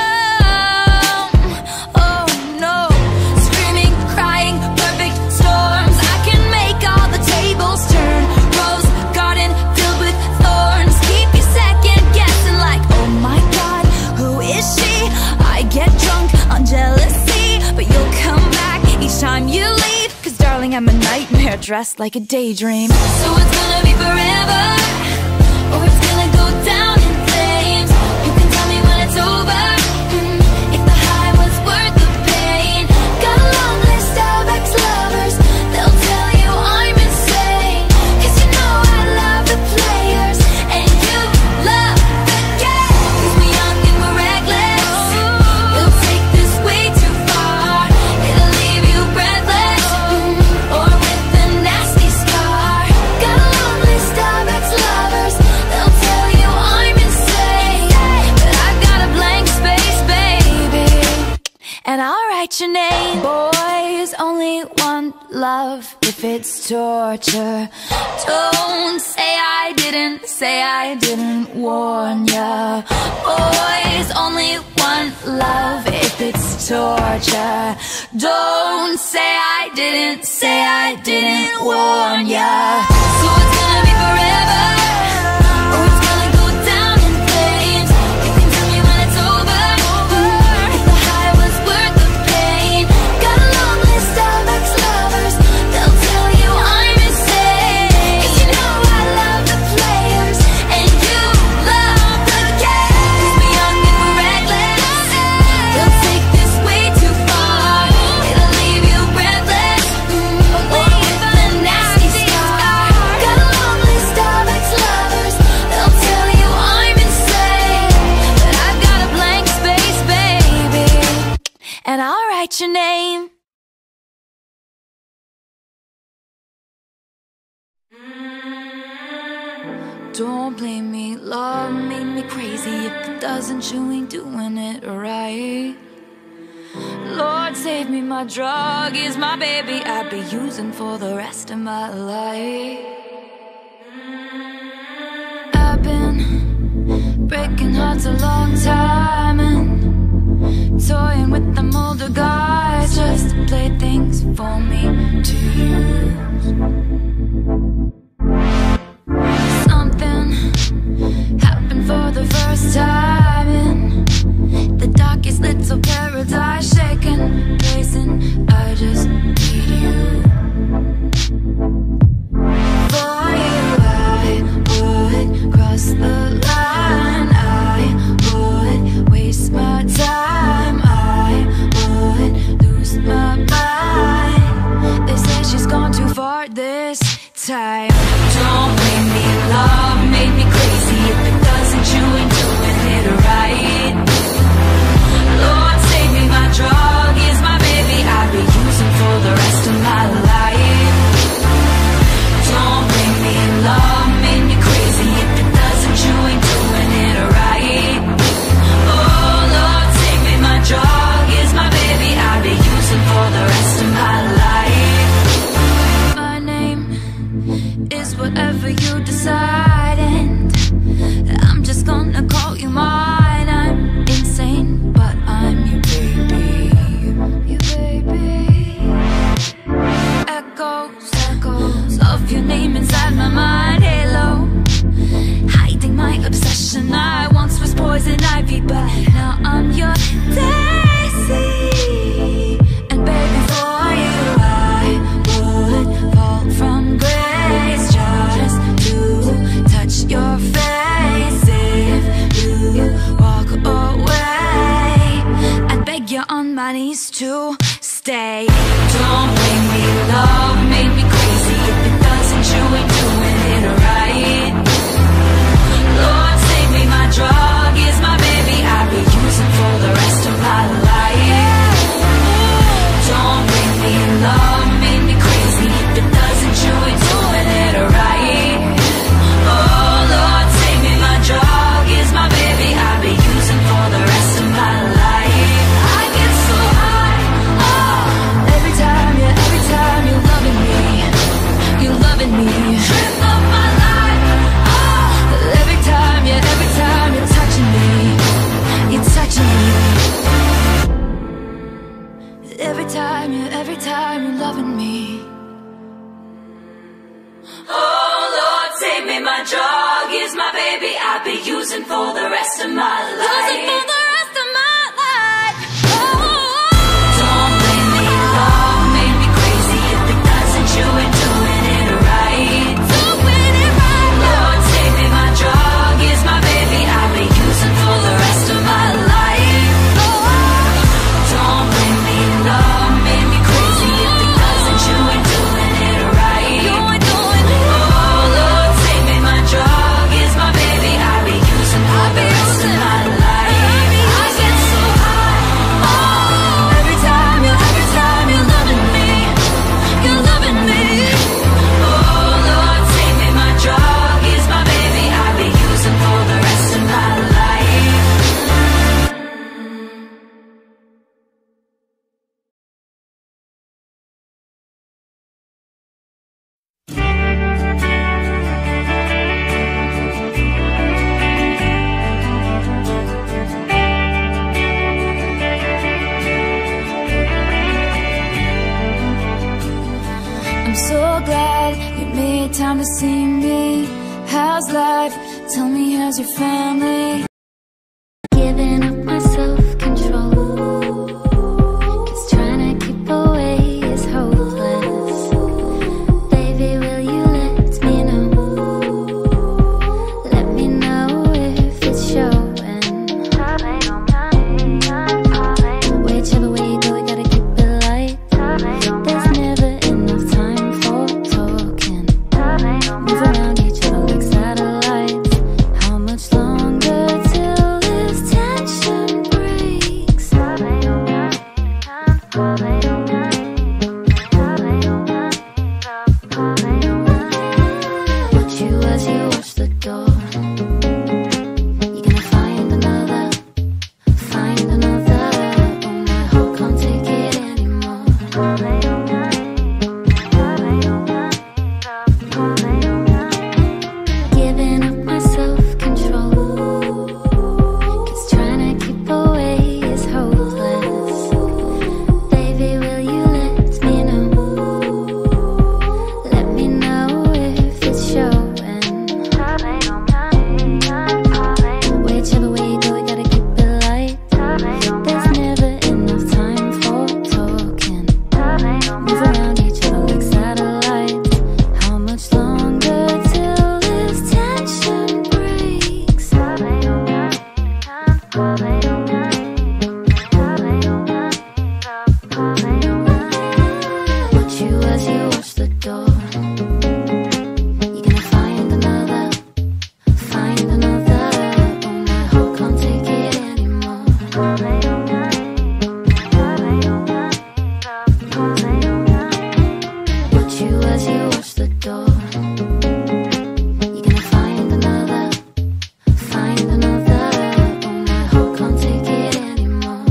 come. Oh no, screaming, crying, perfect storms. I can make all the tables turn. Rose garden filled with thorns. Keep you second guessing like, oh my God, who is she? I get drunk on jealousy, but you'll come back each time you leave. Cause darling, I'm a nightmare dressed like a daydream. So it's gonna be forever, or it's gonna go down in flames. You can tell me when it's over, if the high was worth the pain. Got a long list of ex-lovers, they'll tell you I'm insane. Cause you know I love the players, and you love the game. Cause we're young and we're reckless, we'll take this way too far. It'll leave you breathless, or with a nasty scar. Got a long list of ex-lovers, they'll tell you I'm insane. But I've got a blank space, baby, and I'll write your name. Boys only want love if it's torture. Don't say I didn't warn ya. Boys only want love if it's torture. Don't say I didn't warn ya. So it's gonna be forever, or it's gonna go down in flames. You can tell me when it's over, if the high was worth the pain. Got a long list of ex-lovers, they'll tell you I'm insane. Cause you know I love the players, and you love the game. Cause we're young and we're reckless, they'll take this way too far. It'll leave you breathless, or with a nasty scar. Got a long list of ex-lovers, they'll tell you I'm insane. But I've got a blank space, baby, and I'll write your name. Don't blame me, love made me crazy. If it doesn't, you ain't doing it right. Lord save me, my drug is my baby, I'll be using for the rest of my life. I've been breaking hearts a long time and toying with them older guys just to play things for me to use. Something happened for the first time in the darkest little paradise, shaking, pacing. I just need you. For you I would cross the line, I would waste my time, I would lose my mind. They say she's gone too far this time. Don't blame me, love made me crazy. If it doesn't, you ain't doing it right. Lord save me, my drug is my baby, I'll be using for the rest of my life. Don't blame me, love made me crazy. If it doesn't, you ain't doing it right. Oh Lord save me, my drug is my baby, I'll be using for the rest of my life. My name is whatever you decide, and I'm just gonna call you mine. I'm insane, but I'm your baby, your baby. Echoes of your name inside my mind, halo, hiding my obsession. I once was poison ivy, but now I'm your daisy. And baby, for you I would fall from grace just to touch your face. If you walk away, I'd beg you on my knees to stay. Don't blame me, love made me crazy. If it doesn't, you ain't doing it right. Lord save me, my drug is my baby, I'll be using for the rest of my life. Don't blame me, love made me crazy. If it doesn't, you ain't doing it right. Oh Lord save me, my drug is my baby, I'll be using for the rest of my life. I get so high, oh, every time you're loving me, you're loving me. I'll be using for the rest of my life. Using for the rest of my life. Don't blame me, love made me crazy. If it doesn't, you ain't doing it right. Doing it right. Lord, save me, my drug is my baby. I'll be using for the rest of my life. Don't blame me, love made me crazy. If it doesn't, you ain't doing it right. You ain't doing it. Oh Lord, save me, my drug is my baby. I'll be using for the rest of my life. I get so high. Oh, every time you're loving me, you're loving me. Oh Lord, save me, my drug is my baby. I'll be using for the rest of my life. I'm so glad you made time to see me. How's life? Tell me, how's your family? Giving up my self-control, 'cause trying to keep away is hopeless. Baby, will you let me know? Let me know if it's showing. Whichever way you go, we gotta keep it light. There's never enough time for talking. Move around each other like satellites. How much longer till this tension breaks? Watch you as you watch the door. You're gonna find another. Oh, my heart can't take it anymore. Giving up my self-control, 'cause trying to keep away is hopeless. Baby, will you let me know? Let me know if it's showing. Whichever way you go, we gotta keep it light. There's never enough time for talking. Move around each other like satellites. How much longer till this tension breaks? Watch you as you watch the door. You're gonna find another. Oh, my heart can't take it anymore. Watch you as you watch the door. You're gonna find another. Oh, my heart can't take it anymore.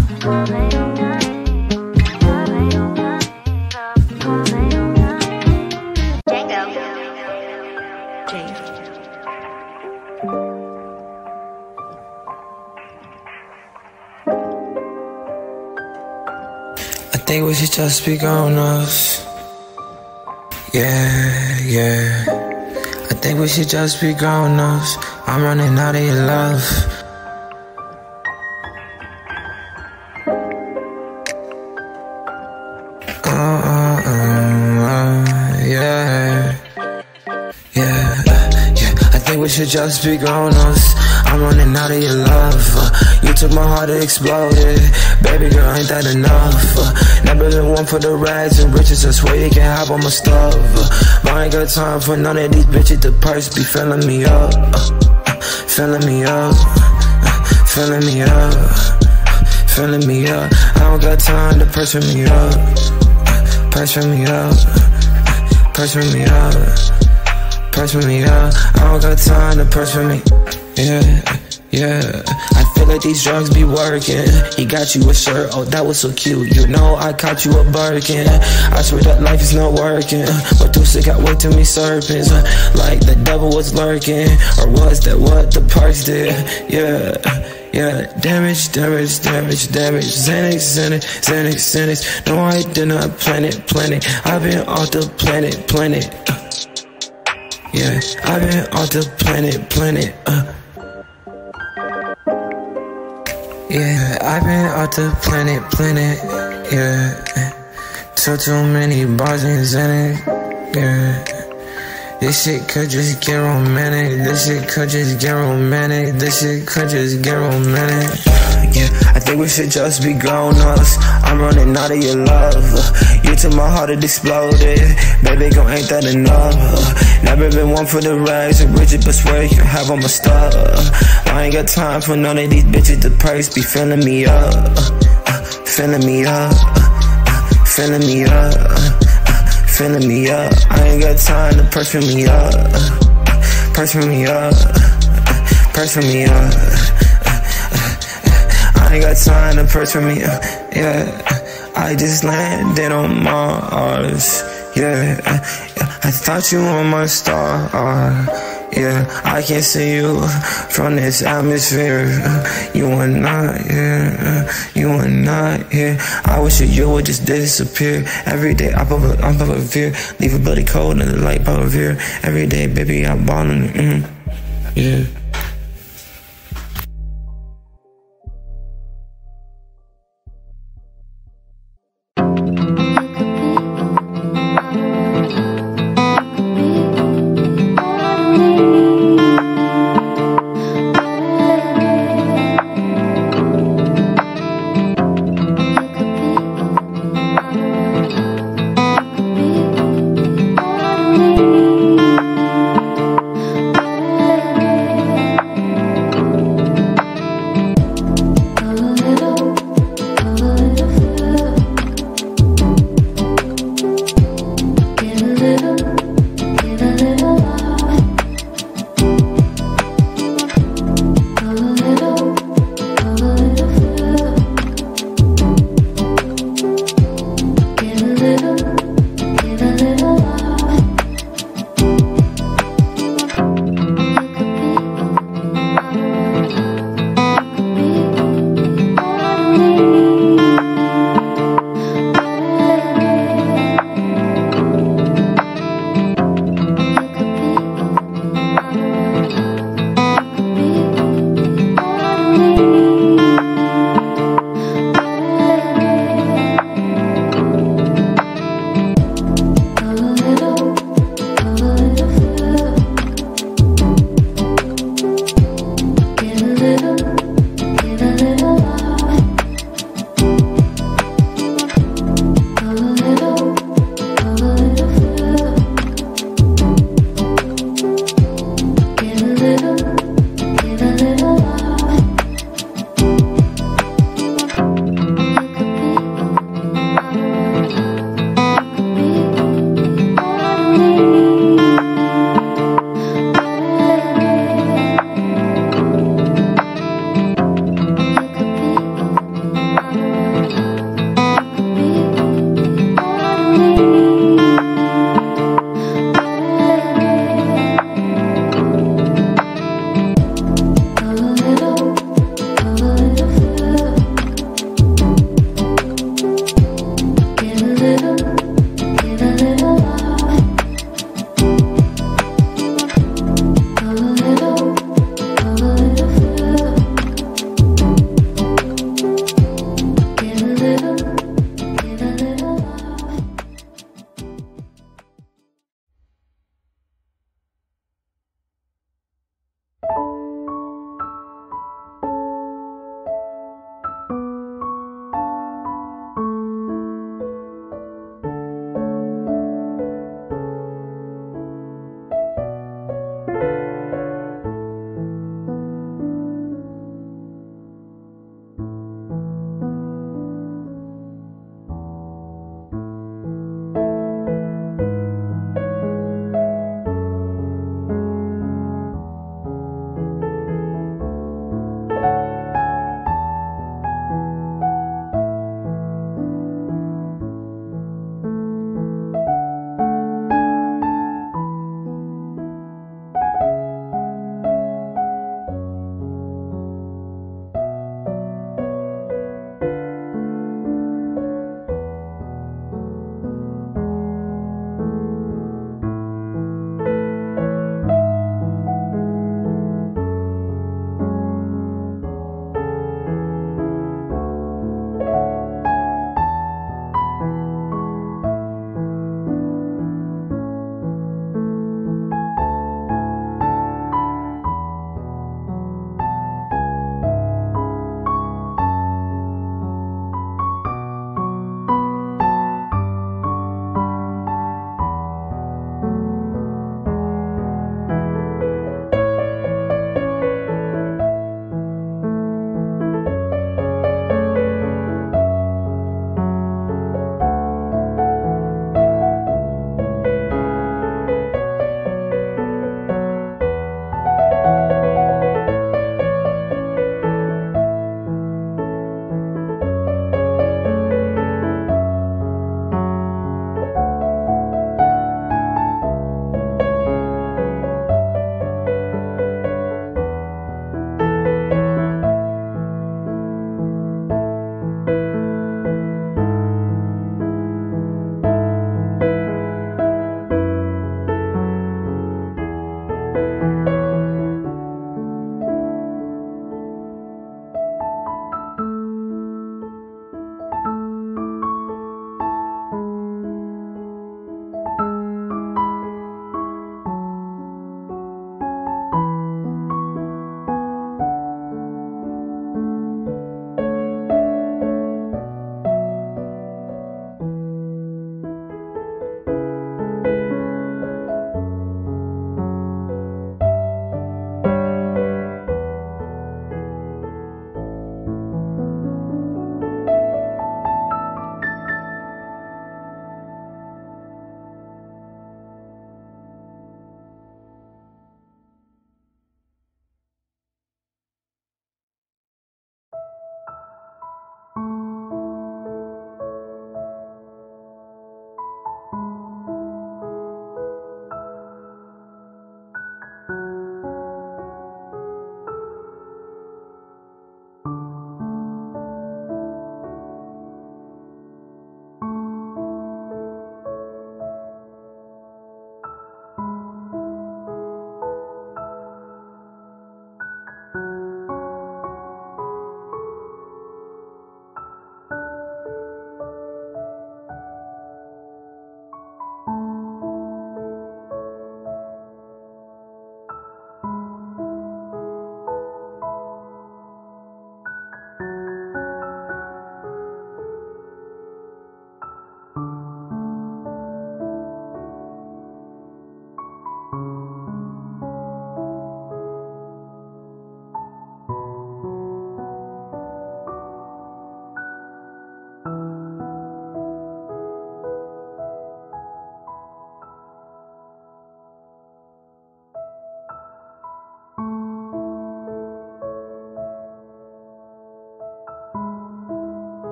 I think we should just be grown-ups. Yeah. I think we should just be grown-ups. I'm running out of your love. Yeah. I think we should just be grown-ups. I'm running out of your love. You took my heart to explode it. Baby girl, ain't that enough? Never been one for the rags and riches. I swear you can hop on my stuff. But I ain't got time for none of these bitches. The purse be filling me up. Filling me up. Filling me up. Filling me up. I don't got time to pressure me up. Pressure me up. Pressure me up. Pressure me up. I don't got time to pressure me. Yeah. I feel like these drugs be working. He got you a shirt, oh that was so cute. You know I caught you a Birkin. I swear that life is not working. But too sick, I wait to me serpents. Like the devil was lurking. Or was that what the parks did? Yeah. Damage. Xanax. No, I did not plan it. I've been off the planet. Yeah, I've been off the planet. Yeah, I've been out the planet, yeah. Took too many bars and Xanax, yeah. This shit could just get romantic. This shit could just get romantic. This shit could just get romantic. Yeah, I think we should just be grown-ups. I'm running out of your love. You took my heart, it exploded. Baby girl, ain't that enough? Never been one for the rags or riches, but swear you can have all my stuff. I ain't got time for none of these bitches. The price be filling me up, filling me up, filling me up. Filling me up, I ain't got time to pressure me up, pressure me up, pressure me up. I ain't got time to pressure me up, yeah. I just landed on Mars, yeah. I thought you were my star, yeah. I can see you from this atmosphere. You are not here, you are not here. I wish that you would just disappear. Every day I'm fear. Leave a bloody cold in the light power of fear. Every day, baby, I'm ballin', yeah.